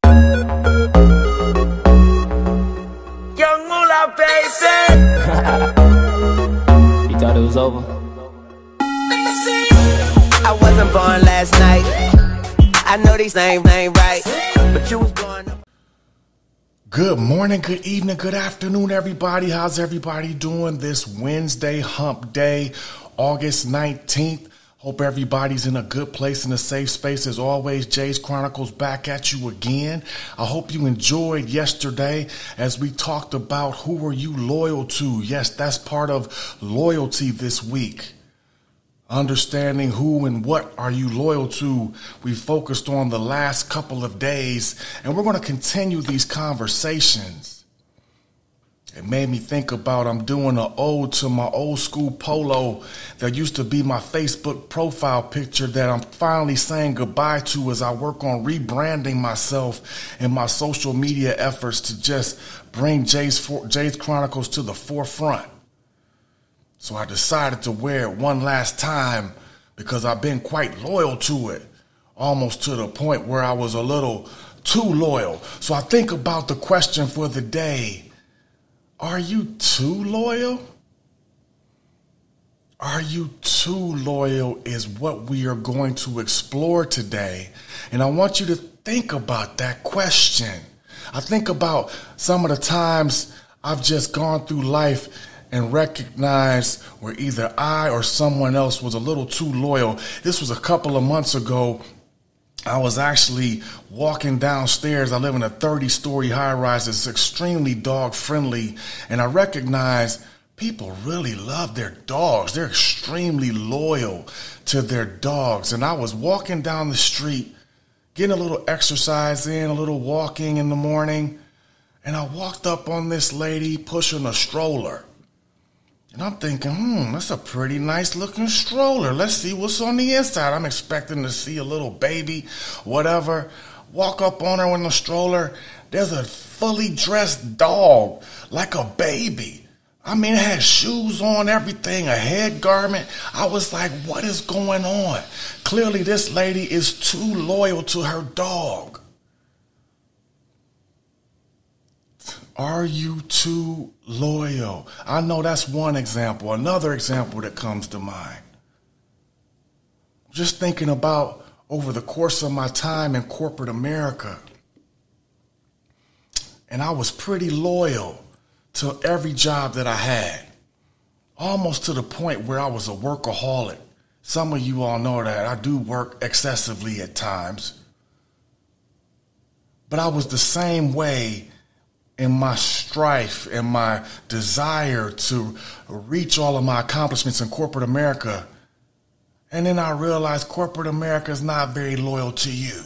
Young Moolah, baby. You thought it was over? I wasn't born last night. I know these names ain't right, but you was born. Good morning, good evening, good afternoon, everybody. How's everybody doing this Wednesday hump day, August 19th? Hope everybody's in a good place, in a safe space. As always, JaesChronicles back at you again. I hope you enjoyed yesterday as we talked about who are you loyal to. Yes, that's part of loyalty this week. Understanding who and what are you loyal to. We focused on the last couple of days, and we're going to continue these conversations. It made me think about I'm doing an ode to my old school polo that used to be my Facebook profile picture that I'm finally saying goodbye to as I work on rebranding myself in my social media efforts to just bring JaesChronicles to the forefront. So I decided to wear it one last time because I've been quite loyal to it, almost to the point where I was a little too loyal. So I think about the question for the day. Are you too loyal? Are you too loyal is what we are going to explore today. And I want you to think about that question. I think about some of the times I've just gone through life and recognized where either I or someone else was a little too loyal. This was a couple of months ago. I was actually walking downstairs. I live in a 30-story high-rise that's extremely dog-friendly, and I recognized people really love their dogs. They're extremely loyal to their dogs. And I was walking down the street, getting a little exercise in, a little walking in the morning, and I walked up on this lady pushing a stroller. And I'm thinking, that's a pretty nice looking stroller. Let's see what's on the inside. I'm expecting to see a little baby, whatever. Walk up on her in the stroller. There's a fully dressed dog, like a baby. I mean, it had shoes on, everything, a head garment. I was like, what is going on? Clearly, this lady is too loyal to her dog. Are you too loyal? I know that's one example. Another example that comes to mind. Just thinking about over the course of my time in corporate America. And I was pretty loyal to every job that I had. Almost to the point where I was a workaholic. Some of you all know that I do work excessively at times. But I was the same way in my strife and my desire to reach all of my accomplishments in corporate America. And then I realized corporate America is not very loyal to you.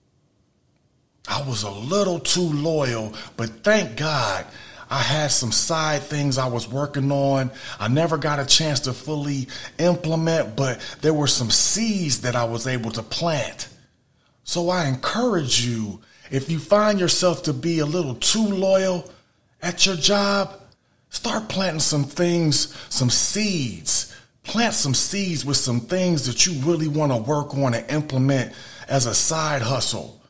I was a little too loyal, but thank God I had some side things I was working on. I never got a chance to fully implement, but there were some seeds that I was able to plant. So I encourage you, if you find yourself to be a little too loyal at your job, start planting some things, some seeds. Plant some seeds with some things that you really want to work on and implement as a side hustle.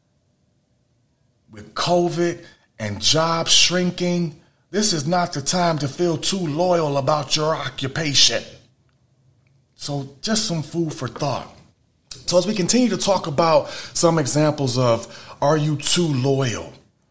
With COVID and jobs shrinking, this is not the time to feel too loyal about your occupation. So just some food for thought. So as we continue to talk about some examples of are you too loyal?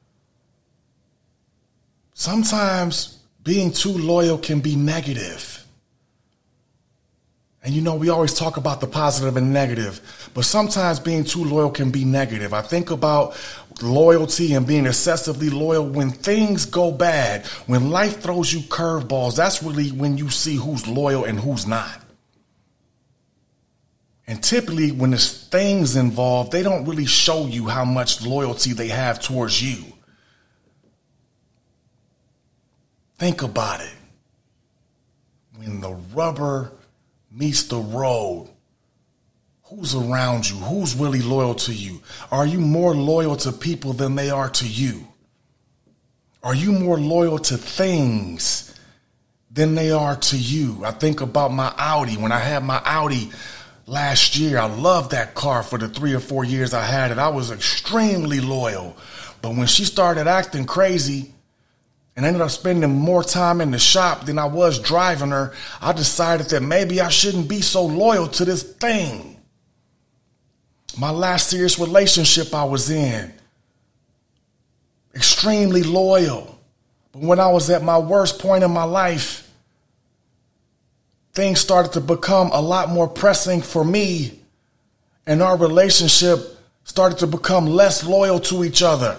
Sometimes being too loyal can be negative. And you know, we always talk about the positive and negative, but sometimes being too loyal can be negative. I think about loyalty and being excessively loyal when things go bad, when life throws you curveballs. That's really when you see who's loyal and who's not. And typically when there's things involved, they don't really show you how much loyalty they have towards you. Think about it. When the rubber meets the road, who's around you? Who's really loyal to you? Are you more loyal to people than they are to you? Are you more loyal to things than they are to you? I think about my Audi. When I had my Audi last year. I loved that car for the 3 or 4 years I had it. I was extremely loyal. But when she started acting crazy and ended up spending more time in the shop than I was driving her, I decided that maybe I shouldn't be so loyal to this thing. My last serious relationship I was in, extremely loyal. But when I was at my worst point in my life, things started to become a lot more pressing for me, and our relationship started to become less loyal to each other.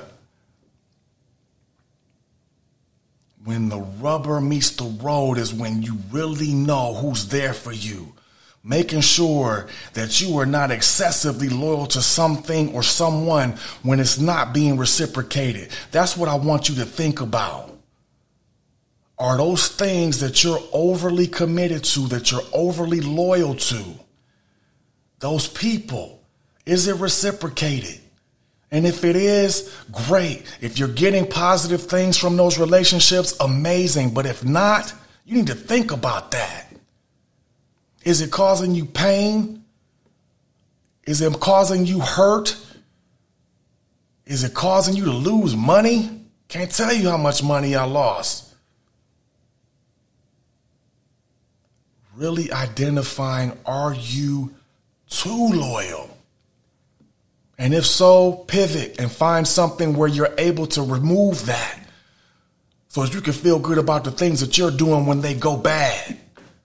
When the rubber meets the road is when you really know who's there for you. Making sure that you are not excessively loyal to something or someone when it's not being reciprocated. That's what I want you to think about. Are those things that you're overly committed to, that you're overly loyal to, those people, is it reciprocated? And if it is, great. If you're getting positive things from those relationships, amazing. But if not, you need to think about that. Is it causing you pain? Is it causing you hurt? Is it causing you to lose money? Can't tell you how much money I lost. Really identifying, are you too loyal? And if so, pivot and find something where you're able to remove that so that you can feel good about the things that you're doing when they go bad.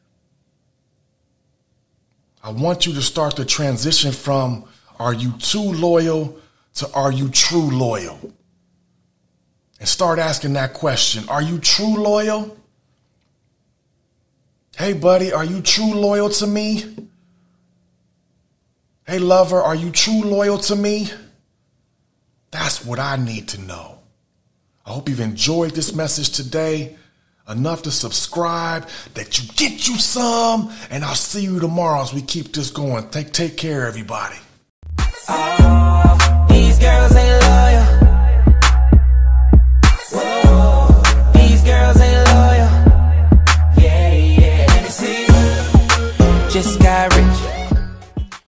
I want you to start the transition from are you too loyal to are you true loyal? And start asking that question. Are you true loyal? Hey, buddy, are you true loyal to me? Hey, lover, are you true loyal to me? That's what I need to know. I hope you've enjoyed this message today enough to subscribe, that you get you some, and I'll see you tomorrow as we keep this going. Take care, everybody.